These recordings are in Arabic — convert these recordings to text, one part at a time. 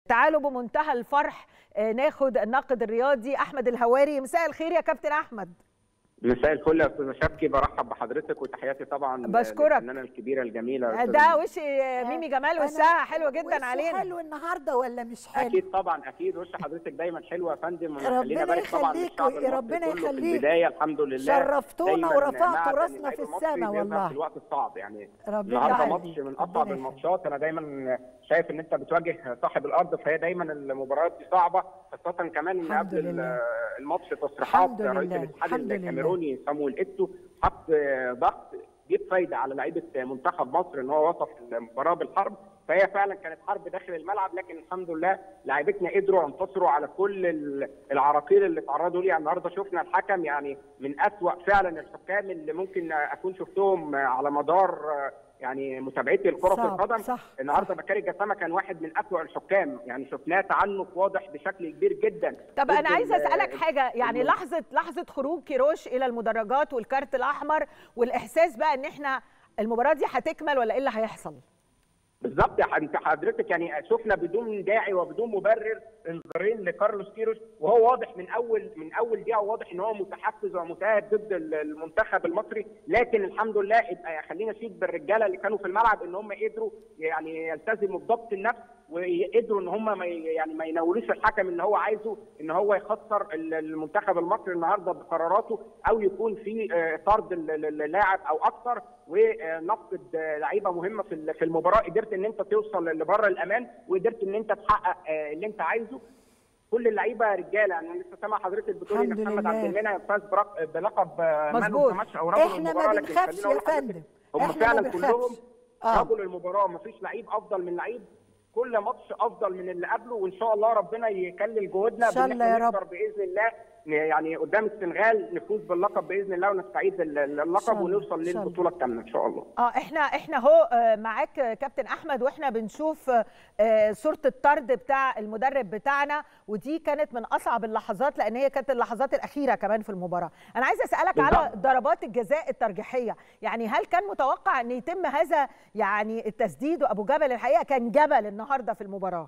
تعالوا بمنتهى الفرح ناخد الناقد الرياضي احمد الهواري. مساء الخير يا كابتن احمد. مساء الفل يا استاذه شبكي، برحب بحضرتك وتحياتي طبعا بشكرك. للفنانه الكبيره الجميله ده وش ميمي جمال وشها حلوه جدا علينا. حلو النهارده ولا مش حلو؟ اكيد طبعا، اكيد وش حضرتك دايما حلوه يا فندم. ربنا يخليك، ربنا يخليك. في البدايه الحمد لله شرفتونا ورفعتوا راسنا في السماء والله في الوقت الصعب. يعني النهارده ماتش من اصعب الماتشات. انا دايما شايف ان انت بتواجه صاحب الارض، فهي دايما المباريات دي صعبه، خاصه كمان ان قبل الماتش تصريحات رئيس الاتحاد الكاميروني صامويل إيتو حط ضغط جيب فايده على لعيبه منتخب مصر ان هو وصف المباراه بالحرب. فهي فعلا كانت حرب داخل الملعب، لكن الحمد لله لاعيبتنا قدروا ينتصروا على كل العراقيل اللي تعرضوا ليها. النهارده شفنا الحكم يعني من اسوأ فعلا الحكام اللي ممكن اكون شفتهم على مدار يعني متابعتي لكره القدم. النهارده بكاري جسامه كان واحد من اسوأ الحكام، يعني شفناه تعنت واضح بشكل كبير جدا. طب انا عايزه اسالك حاجه، يعني لحظه خروج كيروش الى المدرجات والكارت الاحمر والاحساس بقى ان احنا المباراه دي هتكمل ولا ايه اللي هيحصل؟ بالظبط يا حضرتك، يعني شفنا بدون داعي وبدون مبرر انذارين لكارلوس كيروش، وهو واضح من اول دقيقه واضح ان هو متحفز ومتاهب ضد المنتخب المصري. لكن الحمد لله خلينا نشيد بالرجاله اللي كانوا في الملعب ان هم قدروا يعني يلتزموا بضبط النفس، وقدروا ان هم ما يناولوش الحكم اللي هو عايزه ان هو يخسر المنتخب المصري النهارده بقراراته، او يكون في طرد اللاعب او اكثر ونفقد لعيبه مهمه في المباراه. قدرت ان انت توصل لبره الامان، وقدرت ان انت تحقق اللي انت عايزه. كل اللعيبه رجاله، يعني لسه سامع حضرتك بتقولي ان محمد عبد المنعم فاز بلقب مان اوف ذا ماتش او رجل المباراه. احنا ما بنخافش يا فندم، هم فعلا كلهم رجل المباراه، ما فيش لعيب افضل من لعيب، كل ماتش افضل من اللي قبله، وان شاء الله ربنا يكلل جهودنا بان احنا نقدر باذن الله يعني قدام السنغال نفوز باللقب باذن الله ونستعيد اللقب ونوصل للبطوله الثامنه ان شاء الله. احنا اهو معاك كابتن احمد، واحنا بنشوف صوره الطرد بتاع المدرب بتاعنا، ودي كانت من اصعب اللحظات لان هي كانت اللحظات الاخيره كمان في المباراه. انا عايزه اسالك على ضربات الجزاء الترجيحيه، يعني هل كان متوقع ان يتم هذا يعني التسديد؟ وابو جبل الحقيقه كان جبل النهارده في المباراه.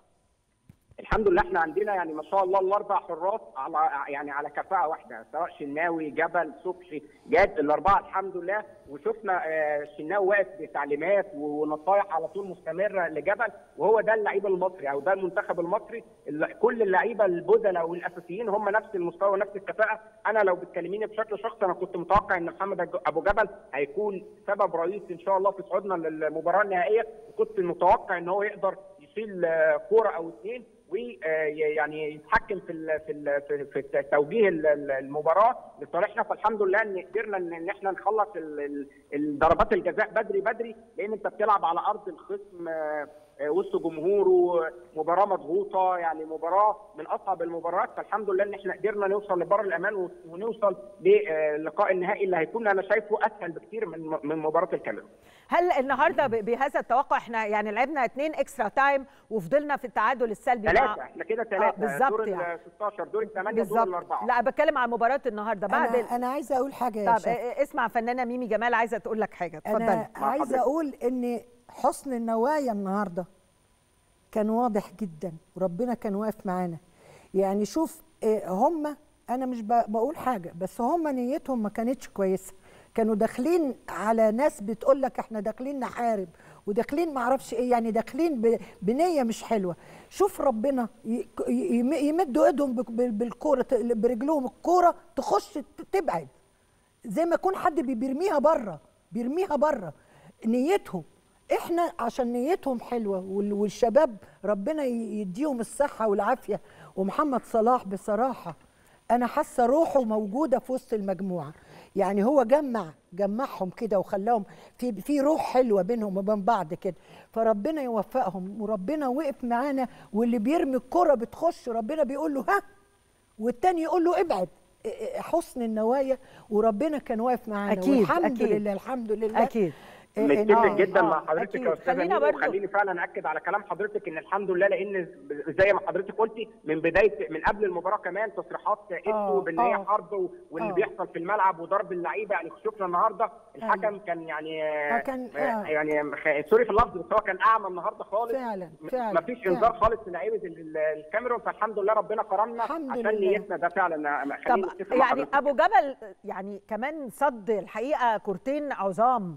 الحمد لله احنا عندنا يعني ما شاء الله الاربع حراس على كفاءه واحده، سواء شناوي جبل صبحي جاد، الاربعه الحمد لله. وشفنا شناوي واقف بتعليمات ونصايح على طول مستمره لجبل، وهو ده اللعيب المصري او ده المنتخب المصري. كل اللعيبه البدلاء والاساسيين هم نفس المستوى ونفس الكفاءه. انا لو بتكلميني بشكل شخصي انا كنت متوقع ان محمد ابو جبل هيكون سبب رئيسي ان شاء الله في صعودنا للمباراه النهائيه، وكنت متوقع ان هو يقدر يشيل كوره او اثنين ويعني يتحكم في توجيه المباراه لصالحنا. فالحمد لله ان قدرنا ان احنا نخلص ضربات الجزاء بدري، لان انت بتلعب على ارض الخصم وسط جمهوره، مباراه مضغوطه، يعني مباراه من اصعب المباريات. فالحمد لله ان احنا قدرنا نوصل لبر الامان ونوصل للقاء النهائي اللي هيكون انا شايفه اسهل بكتير من مباراه الكاميرون. هل النهارده بهذا التوقع احنا يعني لعبنا 2 اكسترا تايم وفضلنا في التعادل السلبي 3 احنا كده 3 بالظبط، دور ال 16 دور ال 8 دور ال 4. لا بتكلم عن مباراه النهارده بعد انا عايزه اقول حاجه يا طب اسمع فنانه ميمي جمال عايزه تقول لك حاجه، اتفضلي. انا عايزه اقول ان حسن النوايا النهارده كان واضح جدا، وربنا كان واقف معانا. يعني شوف هم، انا مش بقول حاجه، بس هم نيتهم ما كانتش كويسه، كانوا داخلين على ناس بتقول لك احنا داخلين نحارب وداخلين ما اعرفش ايه، يعني داخلين بنيه مش حلوه. شوف ربنا يمدوا ايدهم بالكوره برجلهم، الكوره تخش تبعد زي ما يكون حد بيرميها بره نيتهم. احنا عشان نيتهم حلوه والشباب ربنا يديهم الصحه والعافيه. ومحمد صلاح بصراحه انا حاسه روحه موجوده في وسط المجموعه، يعني هو جمعهم كده وخلاهم في روح حلوه بينهم وبين بعض كده. فربنا يوفقهم، وربنا وقف معانا، واللي بيرمي الكره بتخش ربنا بيقول له ها، والتاني يقول له ابعد. حسن النوايا وربنا كان واقف معانا. أكيد والحمد أكيد لله الحمد لله أكيد. متفق جدا مع حضرتك يا استاذه خلينا نيلي، وخليني فعلا اكد على كلام حضرتك ان الحمد لله، لان زي ما حضرتك قلتي من قبل المباراه كمان تصريحات ادوا بان هي حرب واللي بيحصل في الملعب وضرب اللعيبه. يعني شفنا النهارده الحكم كان يعني سوري في اللفظ، بس هو كان اعمى النهارده خالص فعلا ما فيش انذار خالص للعيبه الكاميرون. فالحمد لله ربنا كرمنا عشان نيتنا ده فعلا. طب يعني ابو جبل يعني كمان صد الحقيقه كورتين عظام،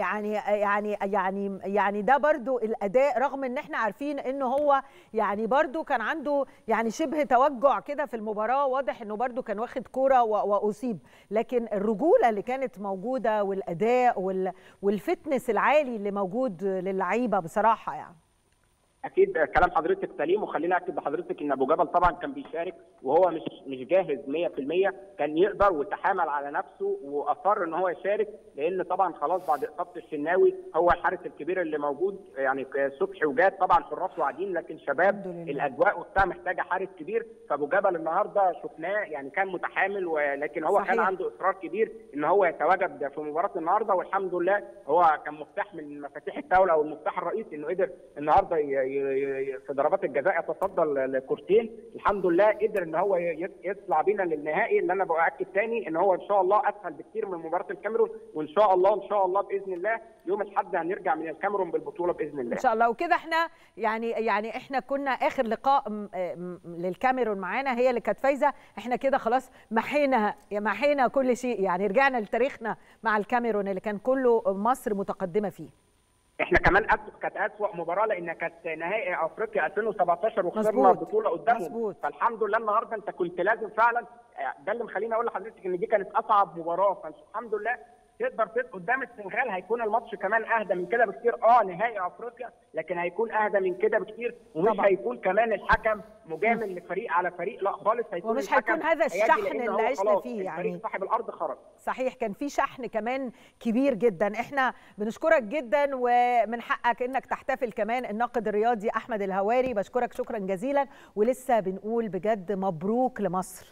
يعني ده برضو الاداء، رغم ان احنا عارفين انه هو يعني برضو كان عنده يعني شبه توجع كده في المباراه، واضح انه برضو كان واخد كوره واصيب، لكن الرجوله اللي كانت موجوده والاداء والفتنس العالي اللي موجود للعيبه بصراحه يعني. اكيد كلام حضرتك سليم، وخليني اكد لحضرتك ان ابو جبل طبعا كان بيشارك وهو مش جاهز 100%، كان يقدر وتحامل على نفسه واصر ان هو يشارك، لان طبعا خلاص بعد اصابه الشناوي هو الحارس الكبير اللي موجود. يعني صبحي وجاد طبعا حراس واعدين، لكن شباب الاجواء وبتاع محتاجه حارس كبير. فابو جبل النهارده شفناه يعني كان متحامل، ولكن هو كان عنده اصرار كبير ان هو يتواجد في مباراه النهارده، والحمد لله هو كان مفتاح من مفاتيح الدوله او المفتاح الرئيسي انه قدر النهارده في ضربات الجزاء يتصدى لكورتين. الحمد لله قدر ان هو يطلع بينا للنهائي، اللي انا باكد تاني ان هو ان شاء الله اسهل بكتير من مباراه الكاميرون، وان شاء الله باذن الله يوم الاحد هنرجع من الكاميرون بالبطوله باذن الله ان شاء الله. وكده احنا يعني احنا كنا اخر لقاء للكاميرون معانا هي اللي كانت فايزه، احنا كده خلاص محينا كل شيء، يعني رجعنا لتاريخنا مع الكاميرون اللي كان كله مصر متقدمه فيه. احنا كمان كانت اسوأ مباراه لان كانت نهائي افريقيا 2017 وخسرنا البطوله قدامهم. فالحمد لله النهارده انت كنت لازم فعلا، ده اللي مخليني اقول لحضرتك ان دي كانت اصعب مباراه. فالحمد لله تقدر قدام السنغال هيكون الماتش كمان اهدى من كده بكتير. نهائي افريقيا، لكن هيكون اهدى من كده بكتير، ومش طبعا. هيكون كمان الحكم مجامل لفريق على فريق، لا خالص. هيكون ومش هيكون هذا الشحن اللي عشنا فيه، يعني صاحب الارض خرج. صحيح، كان في شحن كمان كبير جدا. احنا بنشكرك جدا، ومن حقك انك تحتفل كمان. الناقد الرياضي احمد الهواري، بشكرك شكرا جزيلا، ولسه بنقول بجد مبروك لمصر.